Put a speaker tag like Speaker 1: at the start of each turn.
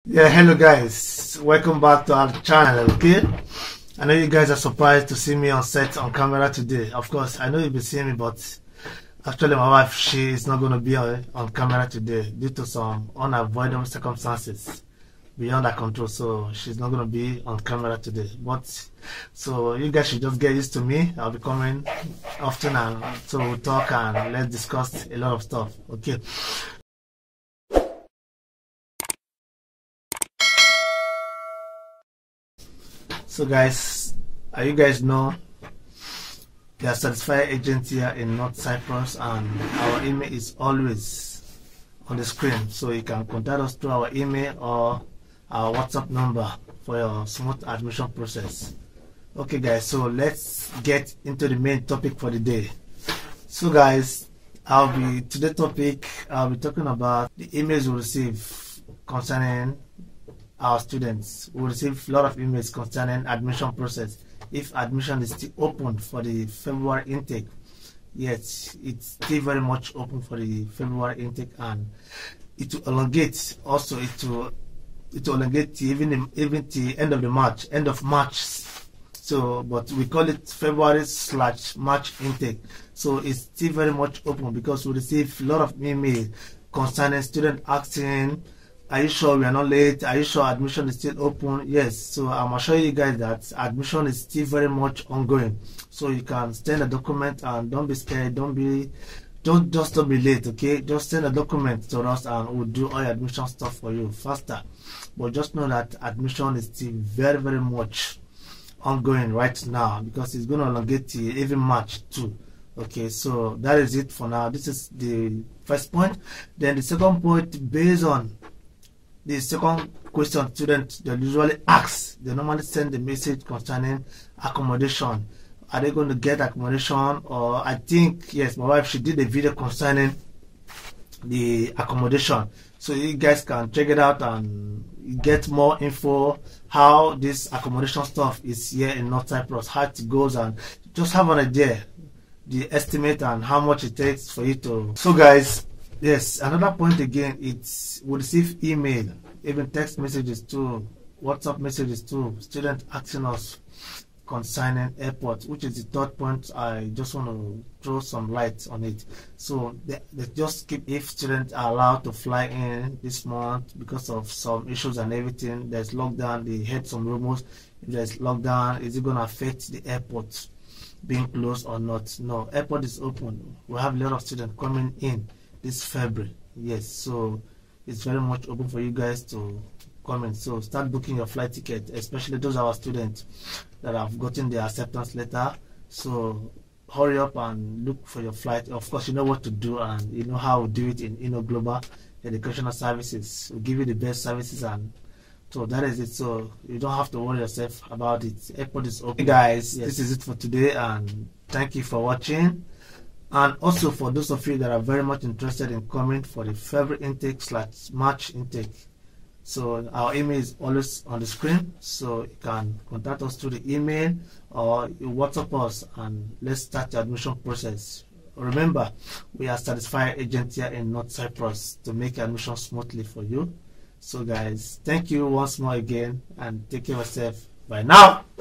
Speaker 1: Yeah, hello guys, welcome back to our channel. Okay, I know you guys are surprised to see me on set on camera today. Of course, I know you've been seeing me, but actually my wife, she is not going to be on camera today due to some unavoidable circumstances beyond our control. So she's not going to be on camera today, but so you guys should just get used to me. I'll be coming often, and so we'll talk and let's discuss a lot of stuff. Okay. So guys, you guys know we are certified agent here in North Cyprus, and our email is always on the screen, so you can contact us through our email or our WhatsApp number for your smooth admission process. Okay guys, so let's get into the main topic for the day. So guys, today's topic, I'll be talking about the emails we receive concerning our students. We receive a lot of emails concerning admission process. If admission is still open for the February intake, yes, it's still very much open for the February intake, and it will elongate. Also, it will elongate even the end of March. So, but we call it February/March intake. So it's still very much open because we receive a lot of emails concerning students asking, are you sure we are not late? Are you sure admission is still open? Yes. So I'm assuring you guys that admission is still very much ongoing. So you can send a document, and don't be scared. Don't be late. Okay, just send a document to us and we'll do all your admission stuff for you faster. But just know that admission is still very, very much ongoing right now because it's going to elongate till even March too. Okay, so that is it for now. This is the first point. Then the second point, based on the second question students they usually ask, they normally send the message concerning accommodation. Are they going to get accommodation? Or I think, yes, my wife, she did a video concerning the accommodation. So you guys can check it out and get more info how this accommodation stuff is here in North Cyprus, how it goes, and just have an idea, the estimate and how much it takes for you to. So guys, yes, another point again, it's we receive email, even text messages too, WhatsApp messages too, students asking us concerning airport, which is the third point. I just want to throw some light on it. So they just keep, if students are allowed to fly in this month because of some issues and everything, there's lockdown, they heard some rumors, if there's lockdown, is it going to affect the airport being closed or not? No, airport is open. We have a lot of students coming in this February. Yes, so it's very much open for you guys to come in. So start booking your flight ticket, especially those our students that have gotten their acceptance letter. So hurry up and look for your flight. Of course, you know what to do, and you know how we do it in Global Educational Services. We give you the best services, and so that is it. So you don't have to worry yourself about it. Airport is open. Hey guys, yes, this is it for today, and thank you for watching. And also for those of you that are very much interested in coming for the February intake/March intake, so our email is always on the screen, so you can contact us through the email or you WhatsApp us, and let's start the admission process. Remember, we are satisfied agent here in North Cyprus to make admission smoothly for you. So guys, thank you once more again, and take care of yourself. Bye now.